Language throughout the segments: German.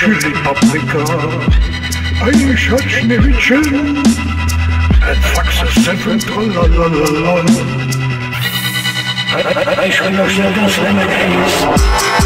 Chili Paprika, ein Schneewittchen, ein Faxe Seven, tralalala. Ich will noch schnell das Lemon Haze.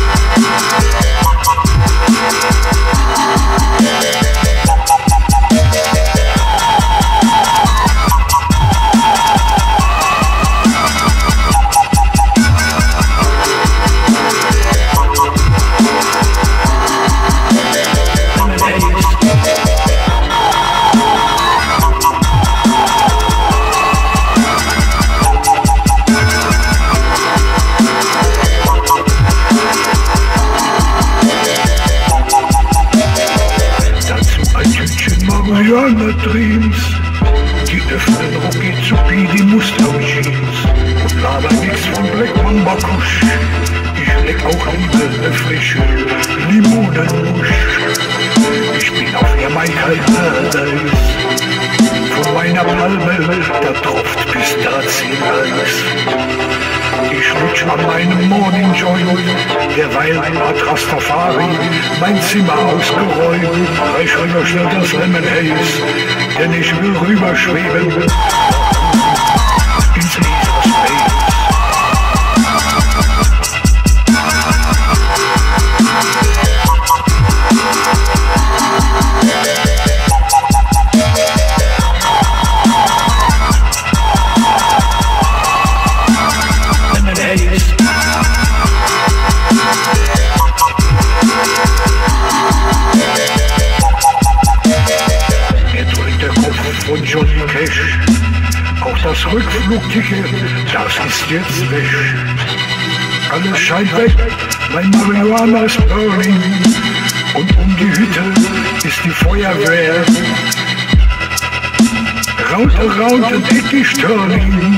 Mariana Dreams, die öffnen Rocky Zupi, die Mustang Jeans und laber nix von Black Mamba Kusch. Ich leck auch lieber frische Limonenmusch. Ich bin auf Jamaika Paradise, von meiner Palme, da tropft Pistazieneis. Ich lutsch an meinem Morning Joint, derweil hat Rastafari mein Zimmer ausgeräumt. Ich will noch schnell das Lemon Haze, denn ich will rüberschweben ins Lisa Space. Von Johnny Cash, auch das Rückflugticket, das ist jetzt weg. Alles scheint weg, mein Marihuana ist burning und um die Hütte ist die Feuerwehr. Round and it is turning.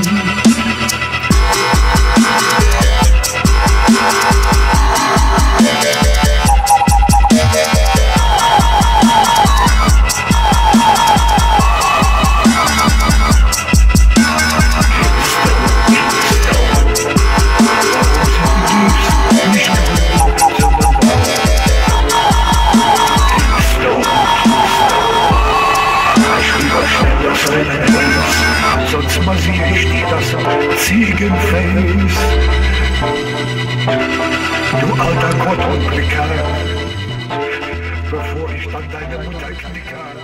Sonst massiere ich dir das Ziegenface. Du alter Gott und Blicker, bevor ich dann deine Mutter knicke.